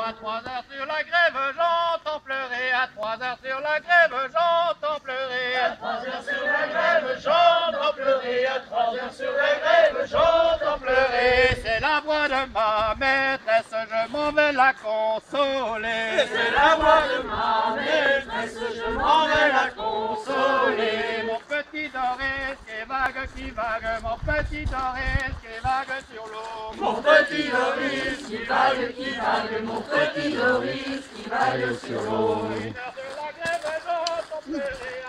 À 3 heures sur la grève, j'entends pleurer. À 3 heures sur la grève, j'entends pleurer. À 3 heures sur la grève, j'entends pleurer. À 3 heures sur la grève, j'entends pleurer. C'est la voix de ma maîtresse, je m'en vais la consoler. C'est la voix de ma maîtresse, je m'en vais la consoler. Mon petit Doris qui vague, mon petit Doris qui vague sur l'eau. Mon petit Doris qui vague, mon petit Doris qui vague sur l'eau. Une heure sur la grève, j'entends pleurer.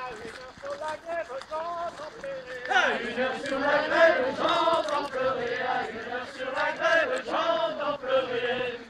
À 1 heure sur la grève, j'entends pleurer. À 1 heure sur la grève, j'entends pleurer.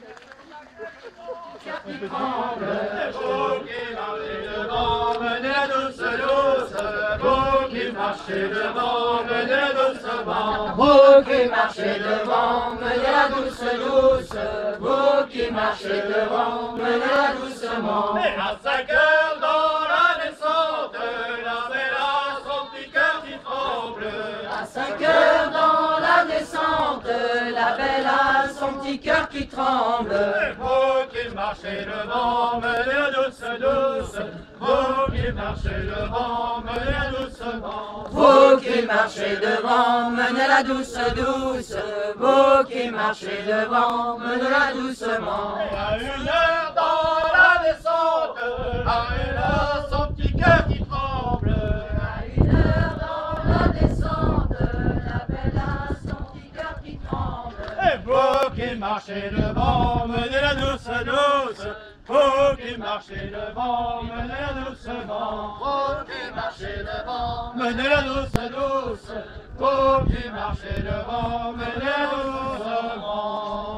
Qui tremble, vous qui marchez devant, menez la douce douce. Vous qui marchez devant, menez doucement. Vous qui marchez devant, menez-la douce, douce. Vous qui marchez devant, menez-la doucement. Et à 5 heures dans la descente, la belle a son petit cœur qui tremble. À 5 heures dans la descente, la belle a son petit cœur qui tremble. Et vous qui marchez devant, menez la douce douce. Vous qui marchez devant, menez la doucement. Vous qui marchez devant, menez-la douce, douce. Vous qui marchez devant, menez-la doucement. Et à 1 heure dans la descente, à 1 heure son petit cœur qui tremble. À 1 heure dans la descente, la belle a son petit cœur qui tremble. Et vous qui marchez devant, menez la douce douce. Vous qui marchez devant, menez-la doucement. Vous qui marchez devant, Menez la douce douce. Vous qui marchez devant, menez-la doucement.